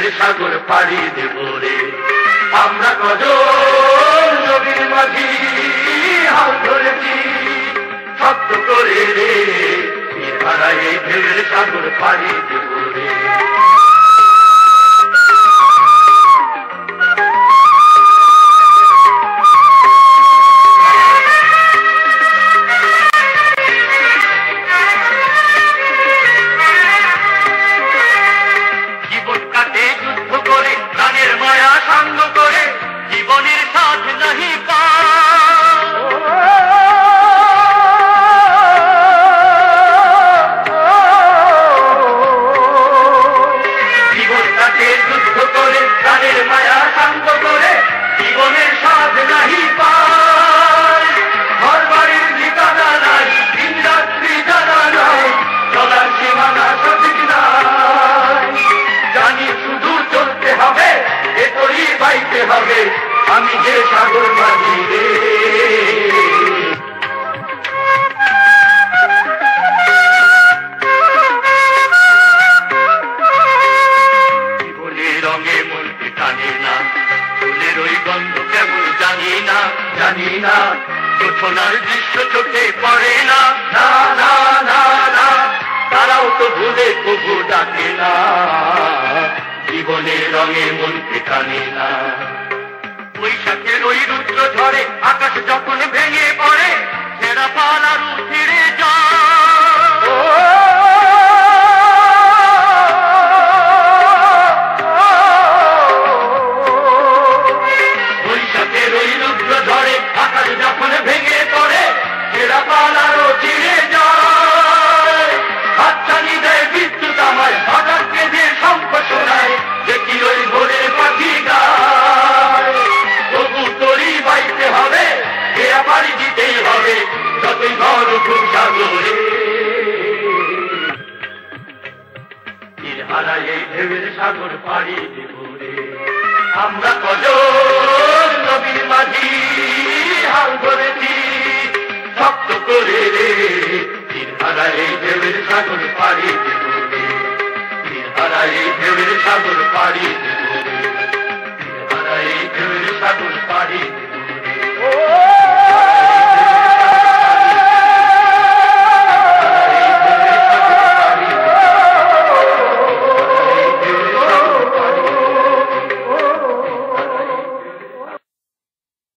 ঢেউয়ের সাগর পাড়ি দেব রে। আমরা কজন নবীর মাঝি হাল ধরেছি শক্ত করে রে, তীরহারা এই ঢেউয়ের সাগর পাড়ি দেব রে। আমি যে সাগর মাঝি রে, জীবনের রঙে মনকে টানে না, ফুলের ওই গন্ধ কেমন জানি না, জানি না ছোটনার দৃশ্য চোখে পড়ে না, না না না না তারাও তো ভুলে কবু ডাকে না, জীবনের রঙে মনকে টানে না। বৈশাখের ওই রুদ্র ঝড়ে আকাশ যখন ভেঙে পড়ে ছেঁড়া পাল আর ছিঁড়ে যায়, বৈশাখের ওই রুদ্র ঝড়ে আকাশ যখন ভেঙে পড়ে ছেঁড়া পাল আরো ছিঁড়ে যায়, হাতছানি দেয় বিদ্যুৎ আমায় হঠাৎ কেঁদে শঙ্খ শোনায়, দেখি ওই ভোরের পাখি গায়, পাড়ি দিতেই হবে যতই ঘর উঠুক সাগরে। তীরহারা এই ঢেউয়ের সাগর পাড়ি দেব রে। আমরা কজন নবীর মাঝি হাল ধরেছি শক্ত করে রে, তীরহারা এই ঢেউয়ের সাগর পাড়ি দেব রে, তীরহারা এই ঢেউয়ের সাগর পাড়ি দেব।